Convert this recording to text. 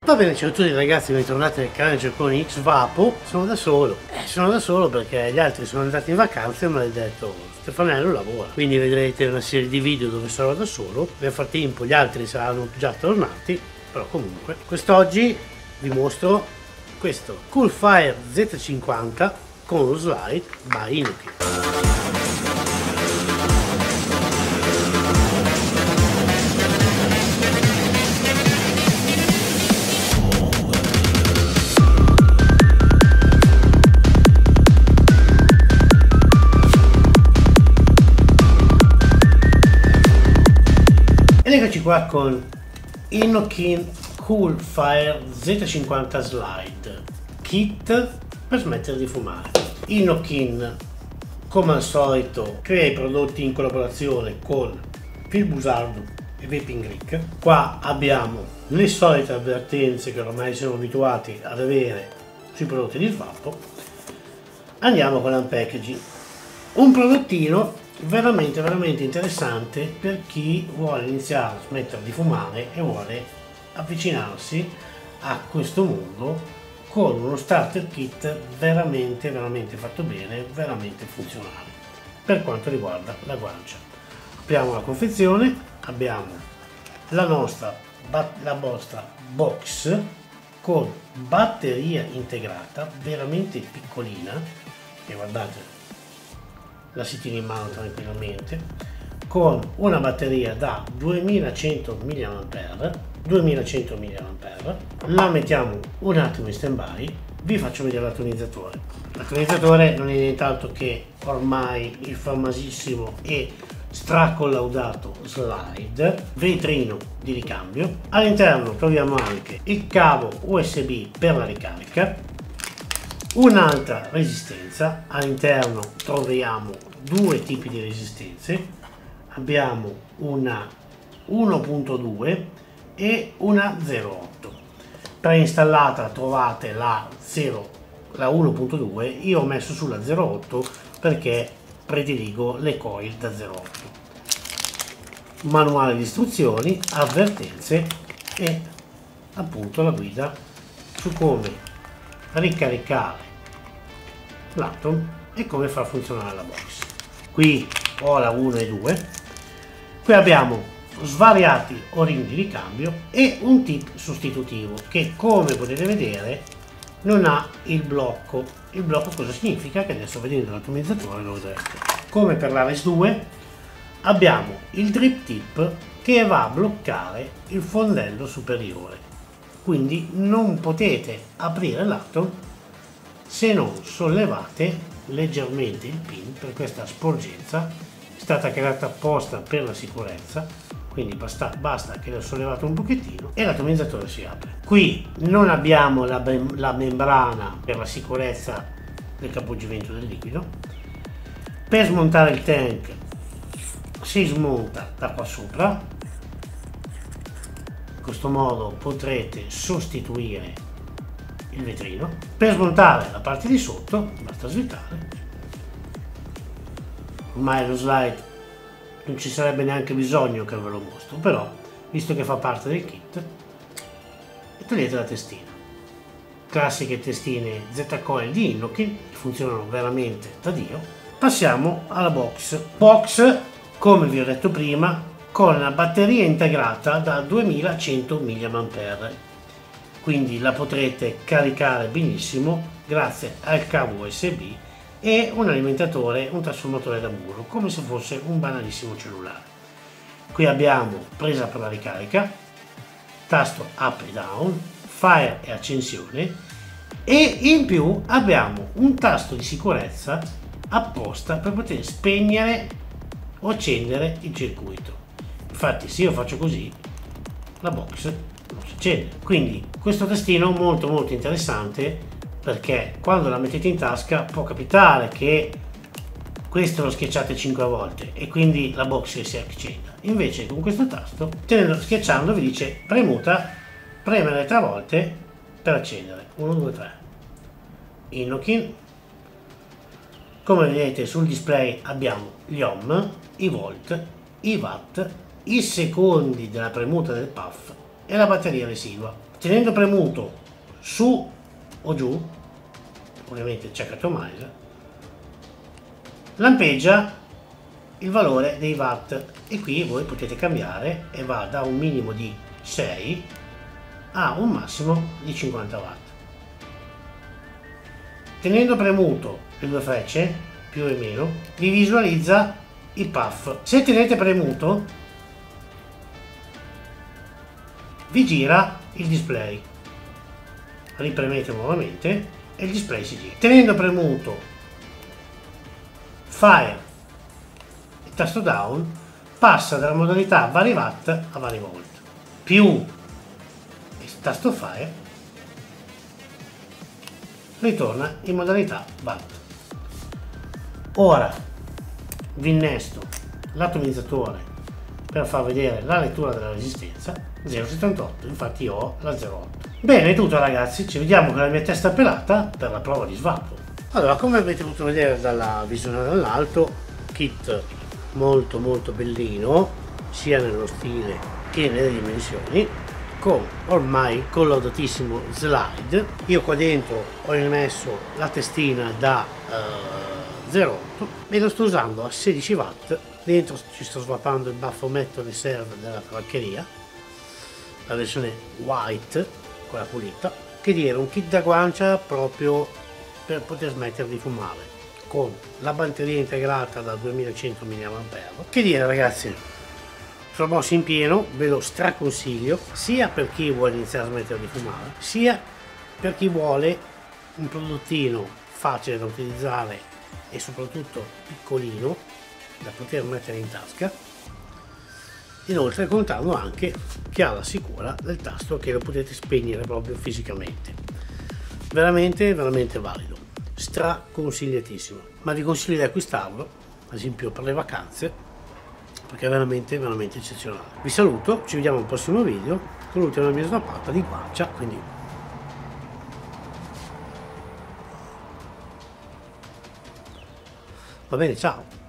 Va bene, ciao a tutti ragazzi, bentornati nel canale Gioconi X Vapo. Sono da solo perché gli altri sono andati in vacanza e mi hanno detto Stefanello lavora, quindi vedrete una serie di video dove sarò da solo. Nel frattempo gli altri saranno già tornati, però comunque quest'oggi vi mostro questo Coolfire Z50 con lo slide by Inoki. Eccoci qua con Inoki Coolfire Z50 Slide Kit per smettere di fumare. Inoki, come al solito, crea i prodotti in collaborazione con Phil Busardo e Vaping Rick. Qua abbiamo le solite avvertenze che ormai siamo abituati ad avere sui prodotti di svapo. Andiamo con l'unpackaging. Un prodottino veramente interessante per chi vuole iniziare a smettere di fumare e vuole avvicinarsi a questo mondo con uno starter kit veramente fatto bene, veramente funzionale per quanto riguarda la guancia. Apriamo la confezione, abbiamo la nostra box con batteria integrata veramente piccolina, e guardate, la si tiene in mano tranquillamente, con una batteria da 2100 mAh, la mettiamo un attimo in stand by. Vi faccio vedere l'atonizzatore. L'atonizzatore non è nient'altro che ormai il famosissimo e stracollaudato slide, vetrino di ricambio. All'interno troviamo anche il cavo USB per la ricarica, un'altra resistenza. All'interno troviamo due tipi di resistenze, abbiamo una 1.2 e una 0.8. preinstallata trovate la 1.2, io ho messo sulla 0.8 perché prediligo le coil da 0.8. manuale di istruzioni, avvertenze e appunto la guida su come ricaricare l'Atom e come far funzionare la box. Qui ho la 1 e 2, qui abbiamo svariati o-ring di ricambio e un tip sostitutivo che, come potete vedere, non ha il blocco. Il blocco cosa significa? Che adesso, vedendo l'atomizzatore, lo vedrete. Come per l'Ares 2 abbiamo il drip tip che va a bloccare il fondello superiore, quindi non potete aprire l'Atom se non sollevate leggermente il pin. Per questa sporgenza è stata creata apposta per la sicurezza, quindi basta che lo sollevate un pochettino e l'atomizzatore si apre. Qui non abbiamo la membrana per la sicurezza del capoggiamento del liquido. Per smontare il tank si smonta da qua sopra, in questo modo potrete sostituire il vetrino. Per smontare la parte di sotto basta svitare. Ormai lo slide non ci sarebbe neanche bisogno che ve lo mostro, però visto che fa parte del kit, togliete la testina. Classiche testine Z-Coil di Inoki, che funzionano veramente da Dio. Passiamo alla box, come vi ho detto prima, con la batteria integrata da 2100 mAh, quindi la potrete caricare benissimo grazie al cavo USB e un alimentatore, un trasformatore da muro, come se fosse un banalissimo cellulare. Qui abbiamo presa per la ricarica, tasto up e down, fire e accensione, e in più abbiamo un tasto di sicurezza apposta per poter spegnere o accendere il circuito. Infatti, se io faccio così, la box non si accende. Quindi questo tastino è molto interessante, perché quando la mettete in tasca può capitare che questo lo schiacciate 5 volte e quindi la box si accenda. Invece con questo tasto, schiacciando, vi dice premere 3 volte per accendere. 1, 2, 3. Inoki. Come vedete sul display abbiamo gli ohm, i volt, i watt, i secondi della premuta del puff e la batteria residua. tenendo premuto su o giù, ovviamente check atomizer, lampeggia il valore dei watt e qui voi potete cambiare e va da un minimo di 6 a un massimo di 50 watt. Tenendo premuto le due frecce, più e meno, vi visualizza il puff. Se tenete premuto vi gira il display, ripremete nuovamente e il display si gira. Tenendo premuto Fire e tasto down passa dalla modalità vari watt a vari volt, più il tasto Fire ritorna in modalità watt. Ora vi innesto l'atomizzatore per far vedere la lettura della resistenza 0,78, infatti io ho la 0,8. Bene, è tutto ragazzi, ci vediamo con la mia testa pelata per la prova di svapo. Allora, come avete potuto vedere dalla visione dall'alto, kit molto bellino, sia nello stile che nelle dimensioni, con ormai collaudatissimo slide. Io qua dentro ho rimesso la testina da 0,8 e lo sto usando a 16 watt. Dentro ci sto svappando il baffometto reserve della tabaccheria, la versione white, quella pulita, che dire, un kit da guancia proprio per poter smettere di fumare, con la batteria integrata da 2100 mAh. Che dire ragazzi, promossi in pieno, ve lo straconsiglio, sia per chi vuole iniziare a smettere di fumare, sia per chi vuole un prodottino facile da utilizzare e soprattutto piccolino da poter mettere in tasca, inoltre contando anche che ha la sicura del tasto che lo potete spegnere proprio fisicamente. Veramente valido, straconsigliatissimo, ma vi consiglio di acquistarlo ad esempio per le vacanze, perché è veramente eccezionale. Vi saluto, ci vediamo al prossimo video con l'ultima mia snappata di guancia, quindi va bene, ciao.